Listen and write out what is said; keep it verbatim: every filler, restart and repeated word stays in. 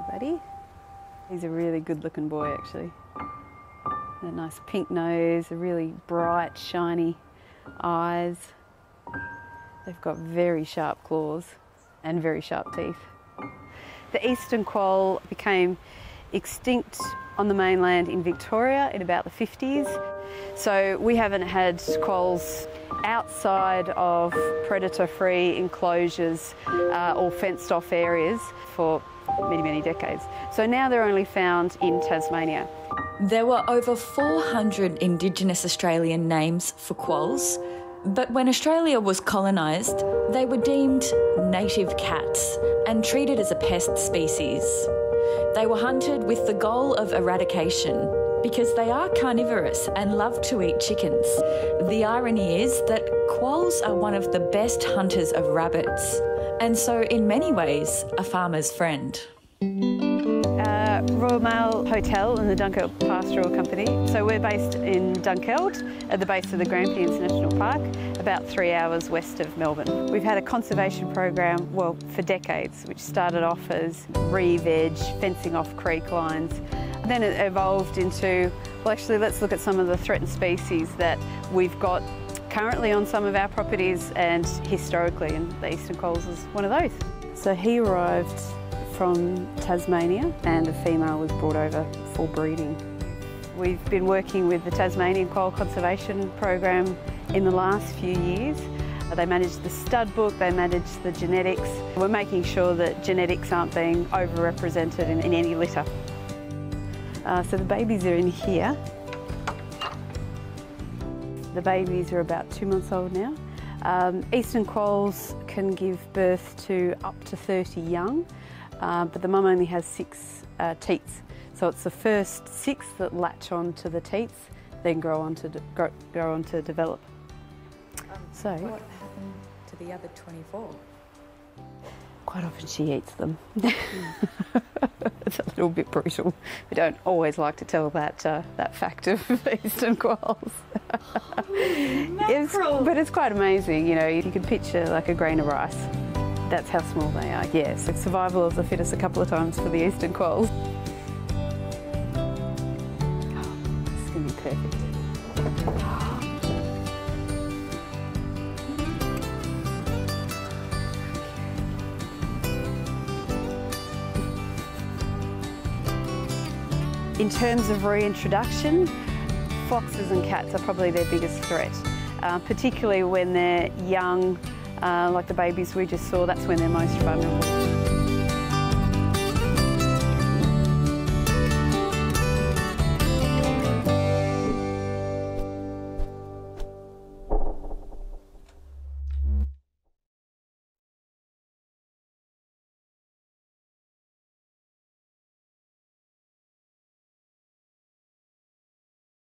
Hey, buddy. He's a really good-looking boy, actually. A nice pink nose, a really bright, shiny eyes. They've got very sharp claws and very sharp teeth. The eastern quoll became extinct on the mainland in Victoria in about the fifties. So we haven't had quolls outside of predator-free enclosures uh, or fenced-off areas for many, many decades. So now they're only found in Tasmania. There were over four hundred Indigenous Australian names for quolls, but when Australia was colonised, they were deemed native cats and treated as a pest species. They were hunted with the goal of eradication because they are carnivorous and love to eat chickens. The irony is that quolls are one of the best hunters of rabbits, and so in many ways, a farmer's friend. Uh, Royal Mail Hotel and the Dunkeld Pastoral Company. So we're based in Dunkeld at the base of the Grampians National Park, about three hours west of Melbourne. We've had a conservation program, well, for decades, which started off as reeve edge, fencing off creek lines. Then it evolved into, well, actually, let's look at some of the threatened species that we've got currently on some of our properties and historically, and the eastern quolls is one of those. So he arrived from Tasmania and a female was brought over for breeding. We've been working with the Tasmanian Quoll Conservation Program in the last few years. They manage the stud book, they manage the genetics. We're making sure that genetics aren't being overrepresented in, in any litter. Uh, so the babies are in here. The babies are about two months old now. Um, eastern quolls can give birth to up to thirty young. Uh, but the mum only has six uh, teats. So it's the first six that latch on to the teats, then grow on to, de grow, grow on to develop. Um, so, what happened to the other twenty-four? Quite often she eats them. It's a little bit brutal. We don't always like to tell that uh, that fact of eastern quolls. It's, but it's quite amazing, you know, you can picture like a grain of rice. That's how small they are, yes. It's survival of the fittest a couple of times for the eastern quolls. Oh, this is going to be perfect. In terms of reintroduction, foxes and cats are probably their biggest threat, uh, particularly when they're young. Uh, like the babies we just saw, that's when they're most vulnerable.